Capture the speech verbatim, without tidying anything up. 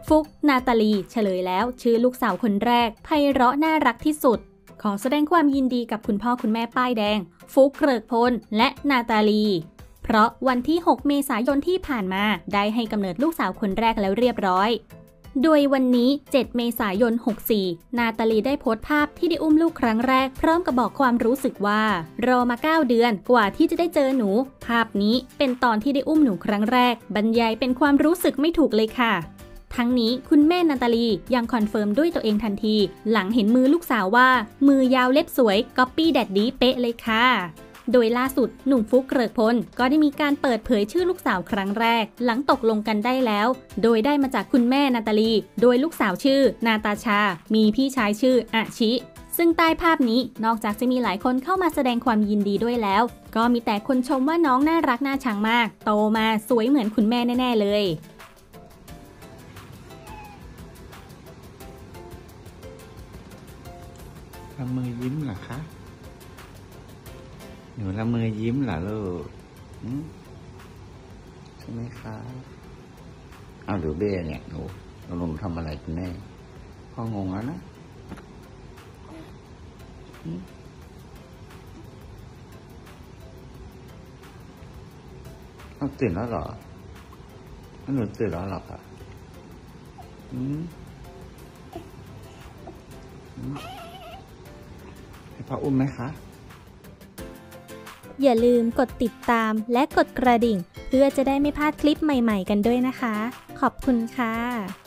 ฟุกนาตาลีเฉลยแล้วชื่อลูกสาวคนแรกไพเราะน่ารักที่สุดขอแสดงความยินดีกับคุณพ่อคุณแม่ป้ายแดงฟุกเกริกพลและนาตาลีเพราะวันที่หกเมษายนที่ผ่านมาได้ให้กำเนิดลูกสาวคนแรกแล้วเรียบร้อยโดยวันนี้เจ็ดเมษายนหกสี่นาตาลีได้โพสต์ภาพที่ได้อุ้มลูกครั้งแรกพร้อมกับบอกความรู้สึกว่ารอมาเก้าเดือนกว่าที่จะได้เจอหนูภาพนี้เป็นตอนที่ได้อุ้มหนูครั้งแรกบรรยายเป็นความรู้สึกไม่ถูกเลยค่ะทั้งนี้คุณแม่นาตาลียังคอนเฟิร์มด้วยตัวเองทันทีหลังเห็นมือลูกสาวว่ามือยาวเล็บสวยก๊อปปี้แดดดี้เป๊ะเลยค่ะโดยล่าสุดหนุ่มฟุกเกริกพลก็ได้มีการเปิดเผยชื่อลูกสาวครั้งแรกหลังตกลงกันได้แล้วโดยได้มาจากคุณแม่นาตาลีโดยลูกสาวชื่อนาตาชามีพี่ชายชื่ออาชิซึ่งใต้ภาพนี้นอกจากจะมีหลายคนเข้ามาแสดงความยินดีด้วยแล้วก็มีแต่คนชมว่าน้องน่ารักน่าชังมากโตมาสวยเหมือนคุณแม่แน่ๆเลยละเมอยิ้มเหรอคะหนูละเมอยิ้มเหรอลูกใช่ไหมคะเอาหรือเบ้เนี่ยหนูหนูทำอะไรคุณแม่พ่องงแล้วนะเอาตื่นแล้วเหรอหนูตื่นแล้วหรอคะอืมให้พ่ออุ้มไหมคะอย่าลืมกดติดตามและกดกระดิ่งเพื่อจะได้ไม่พลาดคลิปใหม่ๆกันด้วยนะคะขอบคุณค่ะ